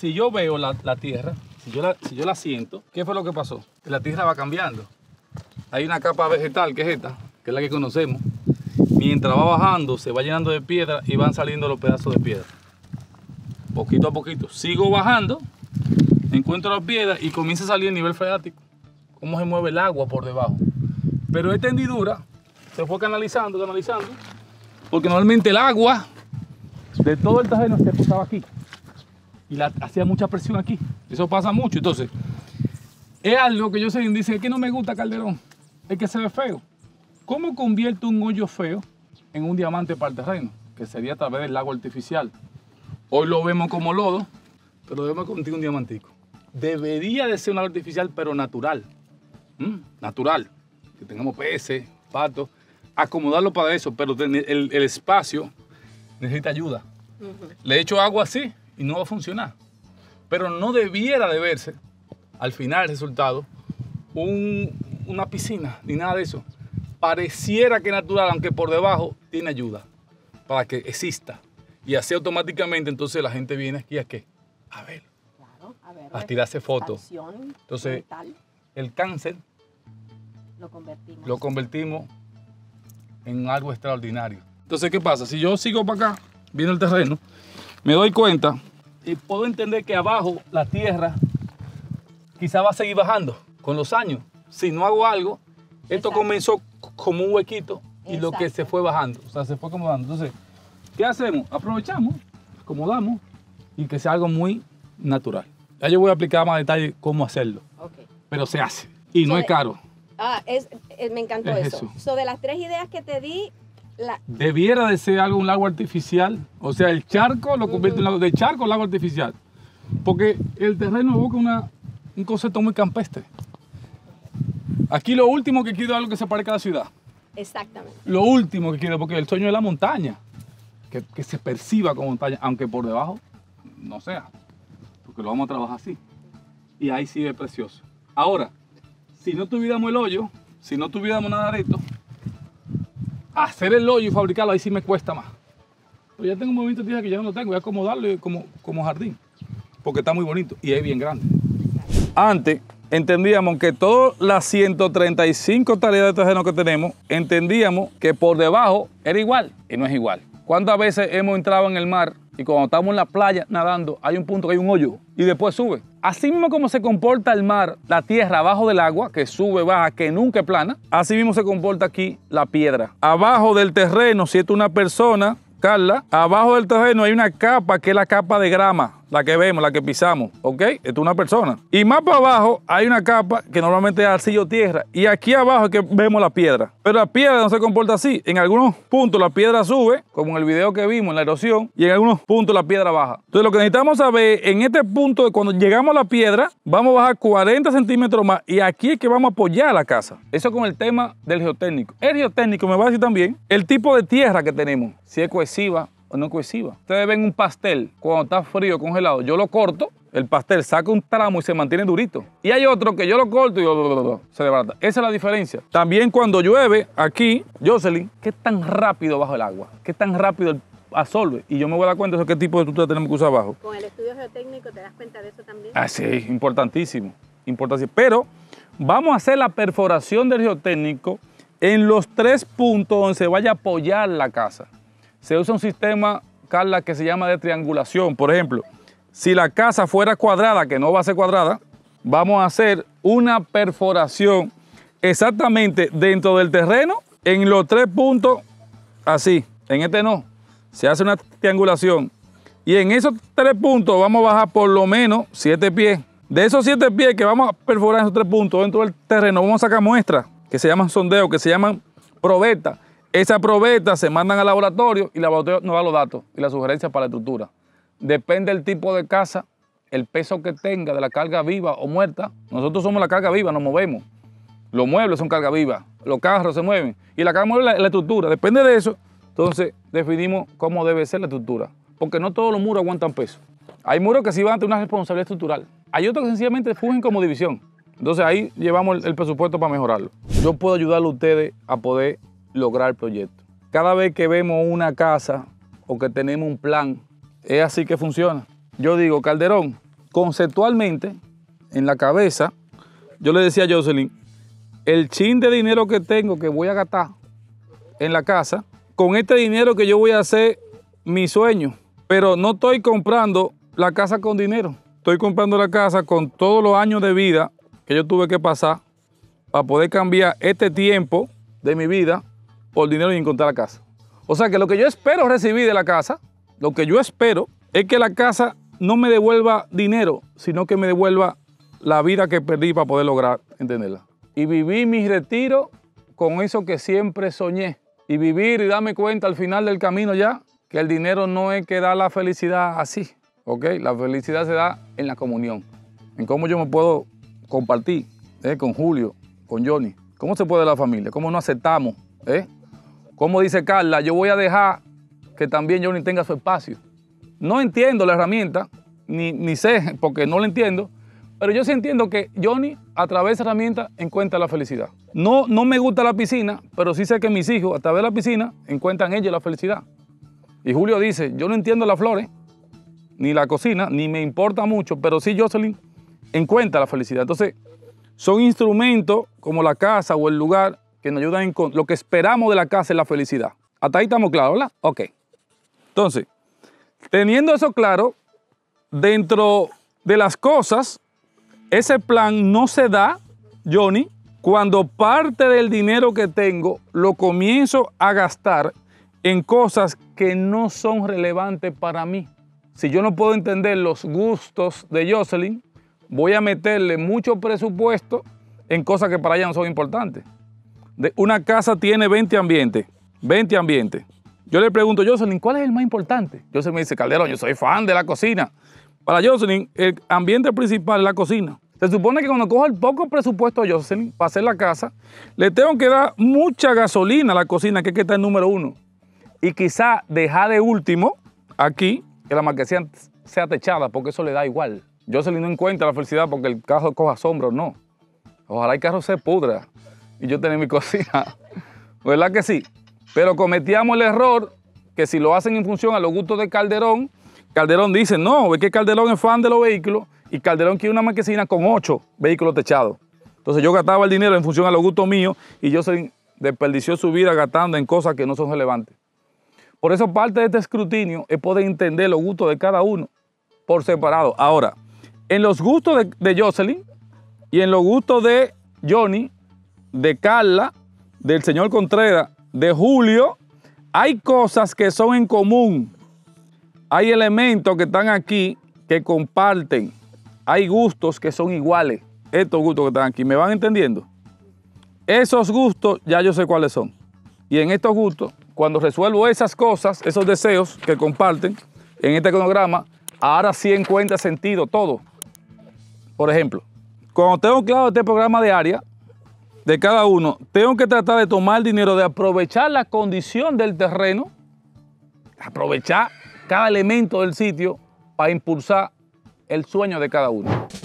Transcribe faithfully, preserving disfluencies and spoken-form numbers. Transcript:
si yo veo la, la tierra, si yo la, si yo la siento, ¿qué fue lo que pasó? Que la tierra va cambiando. Hay una capa vegetal que es esta, que es la que conocemos. Mientras va bajando, se va llenando de piedra y van saliendo los pedazos de piedra. Poquito a poquito. Sigo bajando, encuentro la piedra y comienza a salir el nivel freático. Cómo se mueve el agua por debajo. Pero esta hendidura se fue canalizando, canalizando, porque normalmente el agua de todo el terreno se puntaba aquí. Y la, hacía mucha presión aquí. Eso pasa mucho. Entonces, es algo que yo sé, dicen, es que no me gusta Calderón, es que se ve feo. ¿Cómo convierte un hoyo feo en un diamante para el terreno? Que sería a través del lago artificial. Hoy lo vemos como lodo, pero debemos contigo un diamantico. Debería de ser un lago artificial, pero natural. ¿Mm? Natural. Que tengamos peces, patos. Acomodarlo para eso, pero el, el espacio necesita ayuda. Uh-huh. Le echo agua así y no va a funcionar. Pero no debiera de verse, al final el resultado, un, una piscina, ni nada de eso. Pareciera que es natural, aunque por debajo tiene ayuda para que exista. Y así automáticamente entonces la gente viene aquí a qué? A ver. Claro, a ver. A tirarse fotos. Entonces, mental. El cáncer lo convertimos. lo convertimos en algo extraordinario. Entonces, ¿qué pasa? Si yo sigo para acá, viendo el terreno, me doy cuenta y puedo entender que abajo la tierra quizá va a seguir bajando con los años. Si no hago algo, esto Exacto. comenzó como un huequito y Exacto. lo que se fue bajando, o sea, se fue acomodando. Entonces, ¿qué hacemos? Aprovechamos, acomodamos y que sea algo muy natural. Ya yo voy a aplicar más detalle cómo hacerlo, okay. pero se hace y no so es caro. Ah, es, es, me encantó es eso. eso. So, de las tres ideas que te di, la... debiera de ser algo un lago artificial, o sea, el charco lo convierte uh-huh. en lago de charco lago artificial, porque el terreno evoca una, un concepto muy campestre. Aquí lo último que quiero es algo que se parezca a la ciudad. Exactamente. Lo último que quiero, porque el sueño es la montaña, que, que se perciba como montaña, aunque por debajo no sea, porque lo vamos a trabajar así. Y ahí sí es precioso. Ahora, si no tuviéramos el hoyo, si no tuviéramos nada de esto, hacer el hoyo y fabricarlo ahí sí me cuesta más. Pero ya tengo un movimiento de tierra que ya no lo tengo, voy a acomodarlo como, como jardín, porque está muy bonito y es bien grande. Antes entendíamos que todas las ciento treinta y cinco tareas de terreno que tenemos, entendíamos que por debajo era igual y no es igual. ¿Cuántas veces hemos entrado en el mar y cuando estamos en la playa nadando hay un punto que hay un hoyo y después sube? Así mismo como se comporta el mar, la tierra abajo del agua, que sube, baja, que nunca es plana, así mismo se comporta aquí la piedra. Abajo del terreno, si es una persona, Carla, abajo del terreno hay una capa que es la capa de grama, la que vemos, la que pisamos, ¿ok? Esto es una persona. Y más para abajo hay una capa que normalmente es arcilla o tierra. Y aquí abajo es que vemos la piedra. Pero la piedra no se comporta así. En algunos puntos la piedra sube, como en el video que vimos, en la erosión, y en algunos puntos la piedra baja. Entonces lo que necesitamos saber, en este punto, de cuando llegamos a la piedra, vamos a bajar cuarenta centímetros más y aquí es que vamos a apoyar la casa. Eso con el tema del geotécnico. El geotécnico me va a decir también el tipo de tierra que tenemos, si es cohesiva o no cohesiva. Ustedes ven un pastel cuando está frío, congelado, yo lo corto, el pastel saca un tramo y se mantiene durito. Y hay otro que yo lo corto y se desbarata. Esa es la diferencia. También cuando llueve aquí, Jocelyn, ¿qué tan rápido baja el agua? ¿Qué tan rápido absorbe? Y yo me voy a dar cuenta de qué tipo de estructura tenemos que usar abajo. Con el estudio geotécnico te das cuenta de eso también. Ah, sí, importantísimo, importantísimo. Pero vamos a hacer la perforación del geotécnico en los tres puntos donde se vaya a apoyar la casa. Se usa un sistema, Carla, que se llama de triangulación. Por ejemplo, si la casa fuera cuadrada, que no va a ser cuadrada, vamos a hacer una perforación exactamente dentro del terreno en los tres puntos, así. En este no, se hace una triangulación. Y en esos tres puntos vamos a bajar por lo menos siete pies. De esos siete pies que vamos a perforar en esos tres puntos dentro del terreno, vamos a sacar muestras que se llaman sondeo, que se llaman probetas. Esas probetas se mandan al laboratorio y el laboratorio nos da los datos y las sugerencias para la estructura. Depende del tipo de casa, el peso que tenga de la carga viva o muerta. Nosotros somos la carga viva, nos movemos. Los muebles son carga viva, los carros se mueven y la carga mueve la, la estructura. Depende de eso, entonces definimos cómo debe ser la estructura. Porque no todos los muros aguantan peso. Hay muros que sí van a tener una responsabilidad estructural. Hay otros que sencillamente fungen como división. Entonces ahí llevamos el, el presupuesto para mejorarlo. Yo puedo ayudarle a ustedes a poder lograr el proyecto. Cada vez que vemos una casa o que tenemos un plan, es así que funciona. Yo digo, Calderón, conceptualmente, en la cabeza, yo le decía a Jocelyn, el chin de dinero que tengo que voy a gastar en la casa, con este dinero que yo voy a hacer mi sueño, pero no estoy comprando la casa con dinero, estoy comprando la casa con todos los años de vida que yo tuve que pasar para poder cambiar este tiempo de mi vida por dinero y encontrar la casa. O sea que lo que yo espero recibir de la casa, lo que yo espero es que la casa no me devuelva dinero, sino que me devuelva la vida que perdí para poder lograr entenderla. Y viví mi retiro con eso que siempre soñé. Y vivir y darme cuenta al final del camino ya que el dinero no es que da la felicidad así, ¿ok? La felicidad se da en la comunión, en cómo yo me puedo compartir ¿eh? con Julio, con Johnny. ¿Cómo se puede la familia? ¿Cómo nos aceptamos? ¿eh? Como dice Carla, yo voy a dejar que también Johnny tenga su espacio. No entiendo la herramienta, ni, ni sé, porque no la entiendo, pero yo sí entiendo que Johnny, a través de esa herramienta, encuentra la felicidad. No, no me gusta la piscina, pero sí sé que mis hijos, a través de la piscina, encuentran ellos la felicidad. Y Julio dice, yo no entiendo las flores, ni la cocina, ni me importa mucho, pero sí Jocelyn encuentra la felicidad. Entonces, son instrumentos como la casa o el lugar que nos ayudan en lo que esperamos de la casa es la felicidad. Hasta ahí estamos claros, ¿verdad? Ok. Entonces, teniendo eso claro, dentro de las cosas, ese plan no se da, Johnny, cuando parte del dinero que tengo lo comienzo a gastar en cosas que no son relevantes para mí. Si yo no puedo entender los gustos de Jocelyn, voy a meterle mucho presupuesto en cosas que para ella no son importantes. De una casa tiene veinte ambientes, veinte ambientes. Yo le pregunto, Jocelyn, ¿cuál es el más importante? Jocelyn me dice, Calderón, yo soy fan de la cocina. Para Jocelyn, el ambiente principal es la cocina. Se supone que cuando cojo el poco presupuesto de Jocelyn para hacer la casa, le tengo que dar mucha gasolina a la cocina, que es que está el número uno. Y quizá dejar de último, aquí, que la marquesina sea techada, porque eso le da igual. Jocelyn no encuentra la felicidad porque el carro coja sombra o no. Ojalá el carro se pudra y yo tener mi cocina. ¿Verdad que sí? Pero cometíamos el error que si lo hacen en función a los gustos de Calderón, Calderón dice, no, es que Calderón es fan de los vehículos y Calderón quiere una marquesina con ocho vehículos techados. Entonces yo gastaba el dinero en función a los gustos míos y Jocelyn desperdició su vida gastando en cosas que no son relevantes. Por eso parte de este escrutinio es poder entender los gustos de cada uno por separado. Ahora, en los gustos de, de Jocelyn y en los gustos de Johnny, de Carla, del señor Contreras, de Julio, hay cosas que son en común. Hay elementos que están aquí que comparten. Hay gustos que son iguales. Estos gustos que están aquí, ¿me van entendiendo? Esos gustos ya yo sé cuáles son. Y en estos gustos, cuando resuelvo esas cosas, esos deseos que comparten en este cronograma, ahora sí encuentra sentido todo. Por ejemplo, cuando tengo claro este programa de área de cada uno, tengo que tratar de tomar el dinero, de aprovechar la condición del terreno, aprovechar cada elemento del sitio para impulsar el sueño de cada uno.